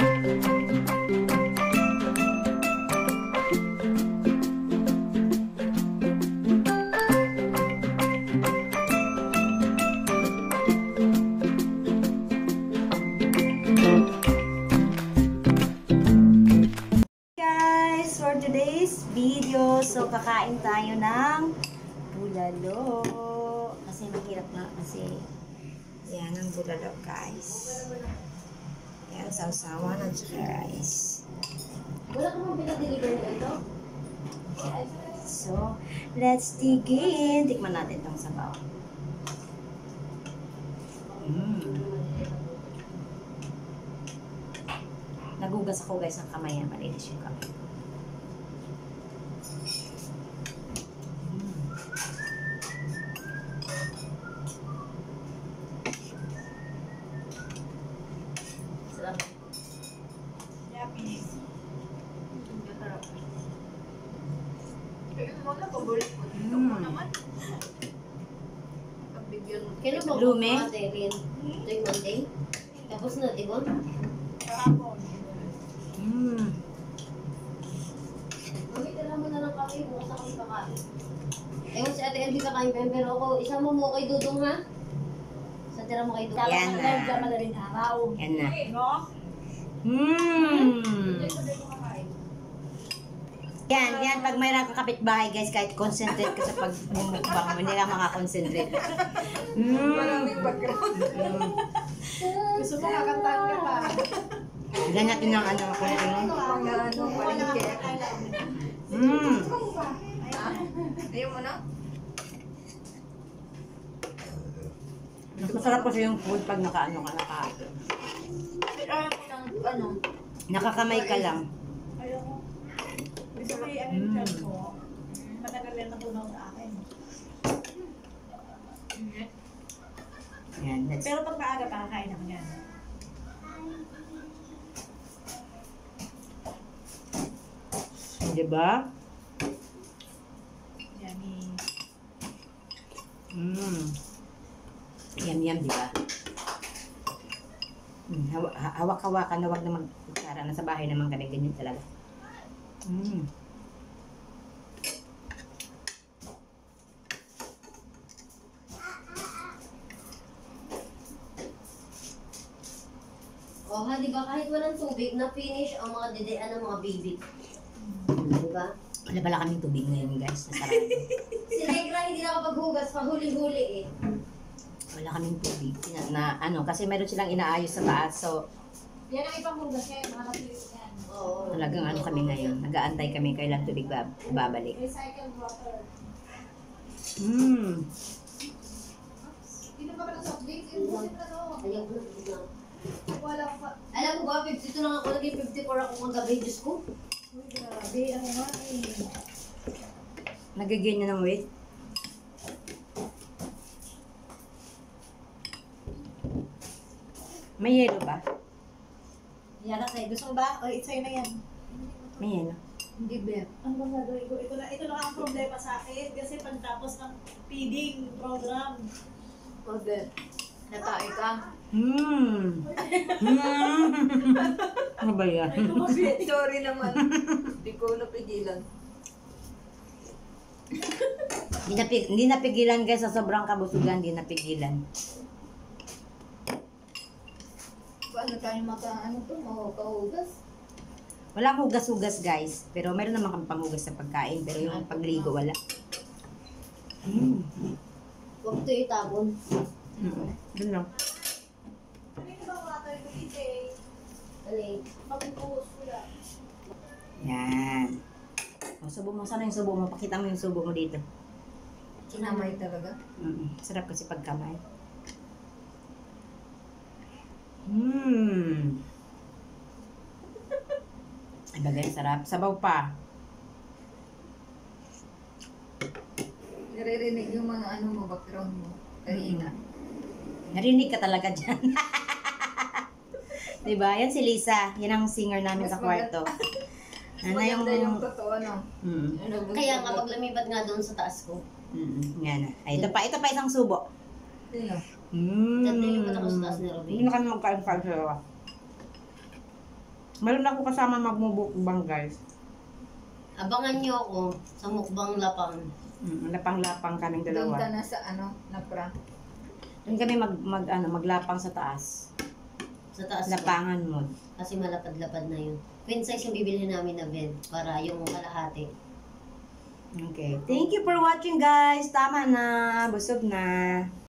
For today's video, so kakain tayo ng bulalo kasi mahirap na kasi yan ang bulalo guys, yan sausawan at rice. Wala ka mong pinag-deliver na ito? So let's dig in. Tikman natin itong sabaw. Nagugas ako guys ng kamay, malinis yung kamay. Kailan ba Lume? Rin? Tuwing Monday? Tapos na, diba? Magkitala mo na lang kami, bukas na kami kakain. Ewan si Ate Elvie kakain pa yun, pero ako, isama mo kay Dudong ha? Sa tira mo kay Dudong. Yan na. Madaling araw. Yan na. Yan, pag mayroon kang kapitbahay guys, kahit concentrate ka sa pagmumukbang mo, hindi ka makakonsentrate. Maraming background. Gusto mo kakantahan ka pa. Bigyan natin ng ano ako rin. Palengke. Ayaw mo na? Mas masarap kasi yung food pag nakaano ka, Ayaw mo ng nakakamay ka lang. Ayaw mo. Gusto mo yung ano mo. Matagal yan natunaw sa akin. Yan, let's... Pero pag maaga pa, kakain ako yan. Diba? Yummy. Yum, diba? Hawak-hawakan na wag na magkara. Nasa bahay naman kami, ganyan talaga. O ha, di ba kahit walang tubig, na-finish ang mga dedean ng mga baby. Di ba? Wala pala kaming tubig ngayon guys. Nasarado. Si Negra hindi nakapaghugas, pahuli-huli eh. Wala kaming tubig. Ano, kasi meron silang inaayos sa taas. So, Yan ang ipanghugas kayo, mga natulis yan. Oo. talagang ano kami ngayon. Nag-aantay kami kailan tubig babalik. Recycled water. Dito ka pa ng soft drinks? Inubusin na to. Ayaw ko na. Wala pa. Alam mo ba, 52 lang ako, naging 54 ako kagabi, Diyos ko. Uy, grabe. Ano nga eh. Nag-gain na ng weight. May yelo ba? Yan na sa'yo. Gusto mo ba? O, it's sa'yo na yan. May yelo. Hindi, Bet. Ano bang gagawin ko? Ito na ang problema sa akin. Kasi pagtapos ng feeding program. O, Bet. Natae ka. Ano ba yan? Sorry naman. Hindi ko napigilan. Hindi napigilan guys sa sobrang kabusugan. Hindi napigilan. Paano tayo makahugas? Walang hugas-hugas guys. Pero meron naman kami panghugas sa pagkain. Pero yung pagligo wala. Huwag ito itapon. Doon lang. Ano yung ba wala tayo kumite? Alay. Magpupuhos ko lang. Yan. O, subo mo. Sana yung subo mo? Pakita mo yung subo mo dito. Kinamay talaga? Sarap kasi pagkamay. Ay bagay, sarap. Sabaw pa. Naririnig yung mga ano mo, background mo. Kanina. Narinig ka talaga dyan. Diba? Yan si Lisa. Yan ang singer namin sa kwarto. Ano yung... yung totoo, no? Kaya nga pag lumipat nga doon sa taas ko. Yan na. Ay, ito pa isang subo. Sino? Dati lumipat ako sa taas ni Robin. Hindi na kami magkain-kain sa lawa. Meron ako kasama magmumukbang guys. Abangan niyo ako sa mukbang lapang. Lapang-lapang kaming Doon dalawa. ka na sa ano, na prank. Doon kami maglapang sa taas. Sa taas ba? Lapangan mo. Kasi malapad-lapad na yun. Queen size yung bibili namin na bed para yung kalahati. Okay. Thank you for watching guys. Tama na. Busog na.